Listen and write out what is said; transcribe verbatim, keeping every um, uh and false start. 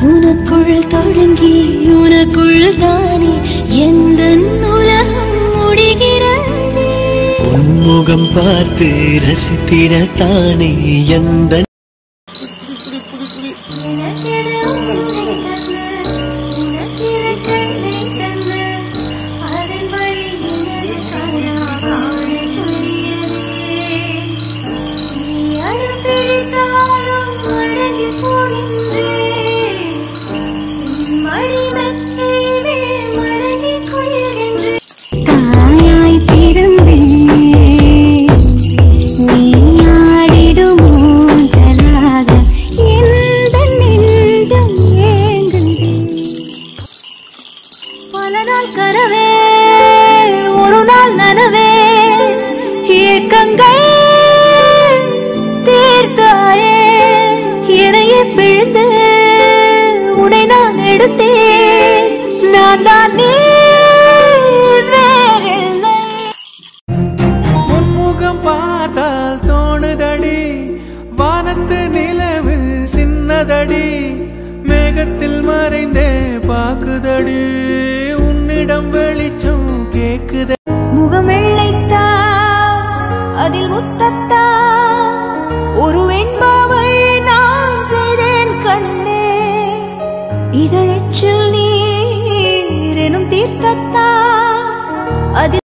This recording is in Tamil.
உனக்குள் தொடங்கி உனக்குள் தானே எந்தன் உலகம் முடிகிறது. உன்முகம் பார்த்து ரசித்திடத்தானே எந்த கனவே ஒரு நாள் நனவே ஏக்கங்கள் தீர்த்தாயே இணைய பிழிந்து உடை நான் எடுத்தேன். நான் தான் நீ வேறில்லை. உன்முகம் பார்த்தால் தோணுதடி வானத்து நிலவு சின்னதடி மேகத்தில் மறைந்தே பாக்குதடி உன்னிடம் வெளிச்சம் கேக்குத. முகம் வெள்ளைத்தா அதில் முத்தத்தா ஒரு வெண்பாவை நான் செய்தேன் கண்ணே. இதழச்சில் நீர் எனும் தீர்த்தத்தா அதில்